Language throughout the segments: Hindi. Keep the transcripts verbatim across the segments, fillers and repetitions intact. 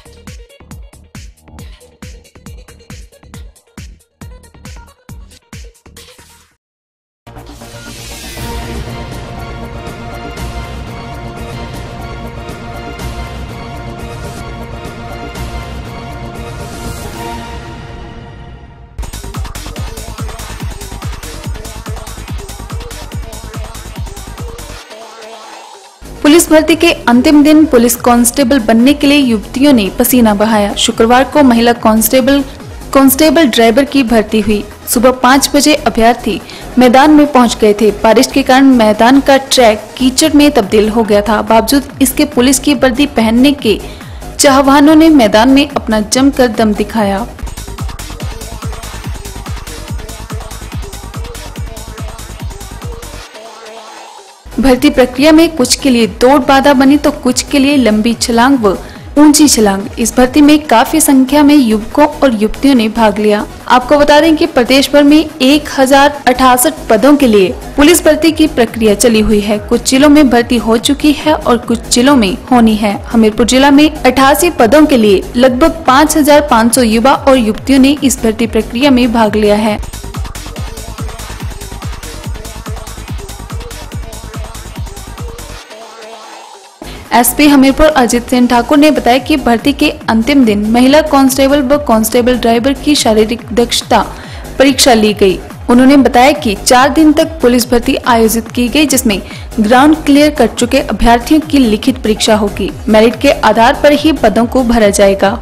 पुलिस भर्ती के अंतिम दिन पुलिस कांस्टेबल बनने के लिए युवतियों ने पसीना बहाया। शुक्रवार को महिला कांस्टेबल कांस्टेबल ड्राइवर की भर्ती हुई। सुबह पाँच बजे अभ्यर्थी मैदान में पहुंच गए थे। बारिश के कारण मैदान का ट्रैक कीचड़ में तब्दील हो गया था। बावजूद इसके पुलिस की वर्दी पहनने के चाहवानों ने मैदान में अपना जमकर दम दिखाया। भर्ती प्रक्रिया में कुछ के लिए दौड़ बाधा बनी तो कुछ के लिए लंबी छलांग व ऊंची छलांग। इस भर्ती में काफी संख्या में युवकों और युवतियों ने भाग लिया। आपको बता दें कि प्रदेश भर में एक हजार अठासठ पदों के लिए पुलिस भर्ती की प्रक्रिया चली हुई है। कुछ जिलों में भर्ती हो चुकी है और कुछ जिलों में होनी है। हमीरपुर जिला में अठासी पदों के लिए लगभग पाँच हजार पाँच सौ युवा और युवतियों ने इस भर्ती प्रक्रिया में भाग लिया है। एसपी हमीरपुर अजित सिंह ठाकुर ने बताया कि भर्ती के अंतिम दिन महिला कांस्टेबल व कांस्टेबल ड्राइवर की शारीरिक दक्षता परीक्षा ली गई। उन्होंने बताया कि चार दिन तक पुलिस भर्ती आयोजित की गई, जिसमें ग्राउंड क्लियर कर चुके अभ्यर्थियों की लिखित परीक्षा होगी। मेरिट के आधार पर ही पदों को भरा जाएगा।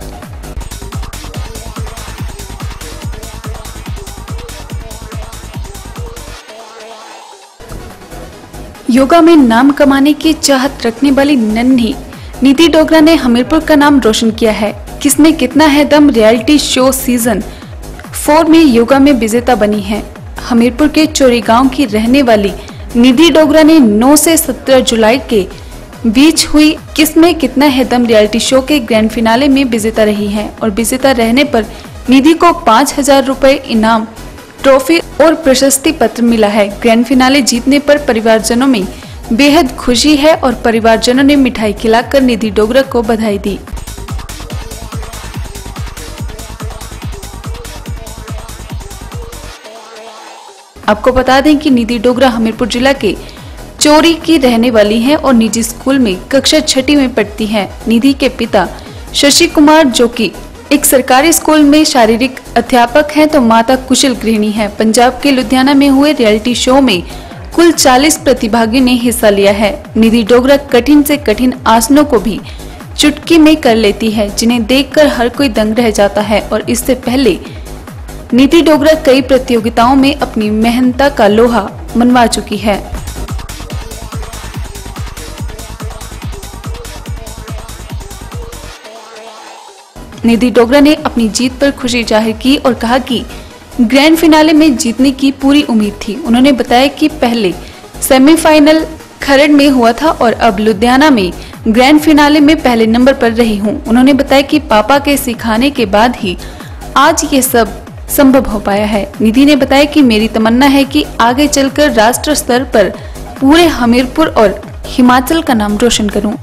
योगा में नाम कमाने की चाहत रखने वाली नन्ही निधि डोगरा ने हमीरपुर का नाम रोशन किया है। किसमें कितना है दम रियलिटी शो सीजन फोर में योगा में विजेता बनी है। हमीरपुर के चोरी गांव की रहने वाली निधि डोगरा ने नौ से सत्रह जुलाई के बीच हुई किसमें कितना है दम रियलिटी शो के ग्रैंड फिनाले में विजेता रही है और विजेता रहने पर निधि को पाँच हजार रूपए इनाम, ट्रॉफी और प्रशस्ति पत्र मिला है। ग्रैंड फिनाले जीतने पर परिवारजनों में बेहद खुशी है और परिवारजनों ने मिठाई खिलाकर निधि डोगरा को बधाई दी। आपको बता दें कि निधि डोगरा हमीरपुर जिला के चोरी की रहने वाली हैं और निजी स्कूल में कक्षा छठी में पढ़ती हैं। निधि के पिता शशि कुमार जो कि एक सरकारी स्कूल में शारीरिक अध्यापक हैं तो माता कुशल गृहिणी है। पंजाब के लुधियाना में हुए रियलिटी शो में कुल चालीस प्रतिभागियों ने हिस्सा लिया है। निधि डोगरा कठिन से कठिन आसनों को भी चुटकी में कर लेती है, जिन्हें देखकर हर कोई दंग रह जाता है और इससे पहले निधि डोगरा कई प्रतियोगिताओं में अपनी मेहनत का लोहा मनवा चुकी है। निधि डोगरा ने अपनी जीत पर खुशी जाहिर की और कहा कि ग्रैंड फिनाले में जीतने की पूरी उम्मीद थी। उन्होंने बताया कि पहले सेमीफाइनल खरड़ में हुआ था और अब लुधियाना में ग्रैंड फिनाले में पहले नंबर पर रही हूं। उन्होंने बताया कि पापा के सिखाने के बाद ही आज ये सब संभव हो पाया है। निधि ने बताया कि मेरी तमन्ना है कि आगे चलकर राष्ट्र स्तर पर पूरे हमीरपुर और हिमाचल का नाम रोशन करूं।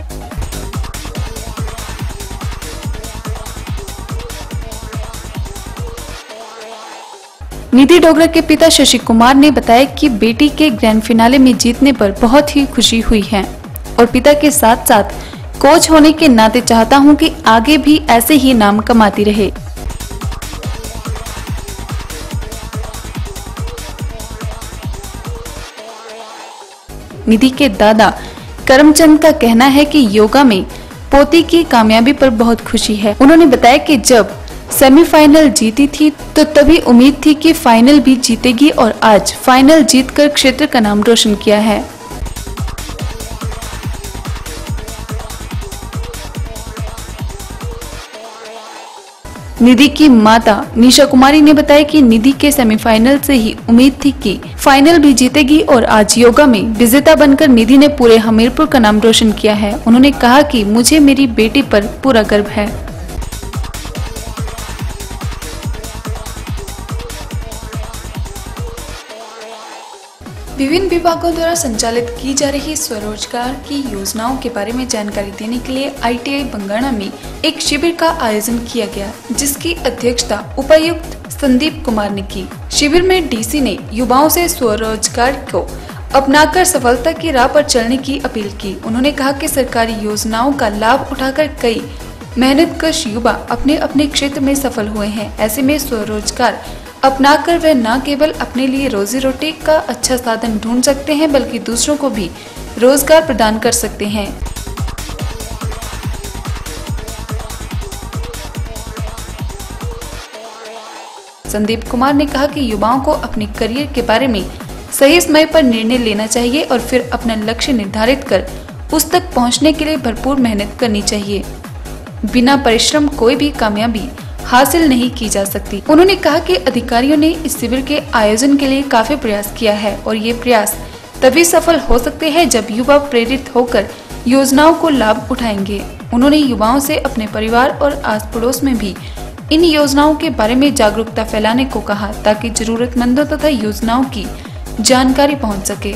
निधि डोगरा के पिता शशि कुमार ने बताया कि बेटी के ग्रैंड फिनाले में जीतने पर बहुत ही खुशी हुई है और पिता के साथ साथ कोच होने के नाते चाहता हूं कि आगे भी ऐसे ही नाम कमाती रहे। निधि के दादा करमचंद का कहना है कि योगा में पोती की कामयाबी पर बहुत खुशी है। उन्होंने बताया कि जब सेमीफाइनल जीती थी तो तभी उम्मीद थी कि फाइनल भी जीतेगी और आज फाइनल जीतकर क्षेत्र का नाम रोशन किया है। निधि की माता निशा कुमारी ने बताया कि निधि के सेमीफाइनल से ही उम्मीद थी कि फाइनल भी जीतेगी और आज योगा में विजेता बनकर निधि ने पूरे हमीरपुर का नाम रोशन किया है। उन्होंने कहा कि मुझे मेरी बेटी पर पूरा गर्व है। विभिन्न विभागों द्वारा संचालित की जा रही स्वरोजगार की योजनाओं के बारे में जानकारी देने के लिए आई टी आई बंगाणा में एक शिविर का आयोजन किया गया, जिसकी अध्यक्षता उपायुक्त संदीप कुमार ने की। शिविर में डी सी ने युवाओं से स्वरोजगार को अपनाकर सफलता की राह पर चलने की अपील की। उन्होंने कहा कि सरकारी योजनाओं का लाभ उठाकर कई मेहनतकश युवा अपने अपने क्षेत्र में सफल हुए हैं। ऐसे में स्वरोजगार अपनाकर वे न केवल अपने लिए रोजी रोटी का अच्छा साधन ढूंढ सकते हैं, बल्कि दूसरों को भी रोजगार प्रदान कर सकते हैं। संदीप कुमार ने कहा कि युवाओं को अपने करियर के बारे में सही समय पर निर्णय लेना चाहिए और फिर अपना लक्ष्य निर्धारित कर उस तक पहुंचने के लिए भरपूर मेहनत करनी चाहिए। बिना परिश्रम कोई भी कामयाबी हासिल नहीं की जा सकती। उन्होंने कहा कि अधिकारियों ने इस शिविर के आयोजन के लिए काफी प्रयास किया है और ये प्रयास तभी सफल हो सकते हैं जब युवा प्रेरित होकर योजनाओं को लाभ उठाएंगे। उन्होंने युवाओं से अपने परिवार और आस पड़ोस में भी इन योजनाओं के बारे में जागरूकता फैलाने को कहा, ताकि जरूरतमंदों तथा योजनाओं की जानकारी पहुंच सके।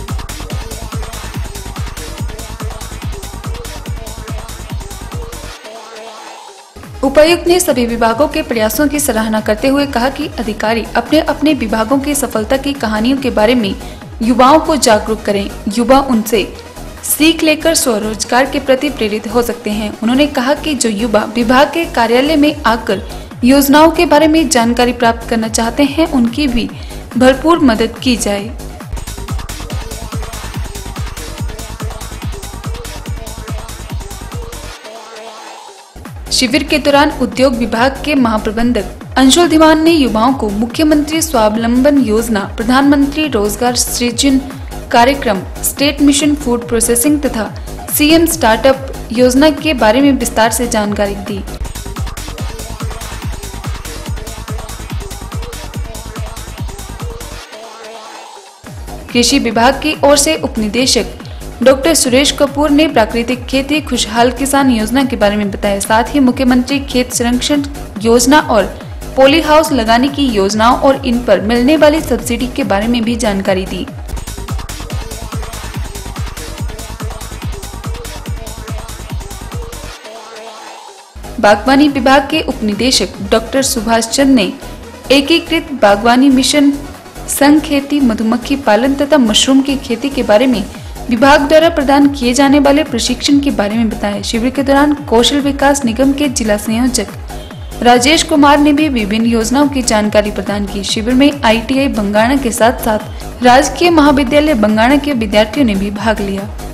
उपायुक्त ने सभी विभागों के प्रयासों की सराहना करते हुए कहा कि अधिकारी अपने अपने विभागों की सफलता की कहानियों के बारे में युवाओं को जागरूक करें। युवा उनसे सीख लेकर स्वरोजगार के प्रति प्रेरित हो सकते हैं। उन्होंने कहा कि जो युवा विभाग के कार्यालय में आकर योजनाओं के बारे में जानकारी प्राप्त करना चाहते हैं, उनकी भी भरपूर मदद की जाए। शिविर के दौरान उद्योग विभाग के महाप्रबंधक अंशुल दीवान ने युवाओं को मुख्यमंत्री स्वावलंबन योजना, प्रधानमंत्री रोजगार सृजन कार्यक्रम, स्टेट मिशन फूड प्रोसेसिंग तथा सी एम स्टार्टअप योजना के बारे में विस्तार से जानकारी दी। कृषि विभाग की ओर से उपनिदेशक डॉक्टर सुरेश कपूर ने प्राकृतिक खेती खुशहाल किसान योजना के बारे में बताया। साथ ही मुख्यमंत्री खेत संरक्षण योजना और पॉली हाउस लगाने की योजनाओं और इन पर मिलने वाली सब्सिडी के बारे में भी जानकारी दी। बागवानी विभाग के उपनिदेशक डॉक्टर सुभाष चंद ने एकीकृत बागवानी मिशन, संघ खेती, मधुमक्खी पालन तथा मशरूम की खेती के बारे में विभाग द्वारा प्रदान किए जाने वाले प्रशिक्षण के बारे में बताया। शिविर के दौरान कौशल विकास निगम के जिला संयोजक राजेश कुमार ने भी विभिन्न योजनाओं की जानकारी प्रदान की। शिविर में आई टी आई बंगाणा के साथ साथ राजकीय महाविद्यालय बंगाणा के विद्यार्थियों ने भी भाग लिया।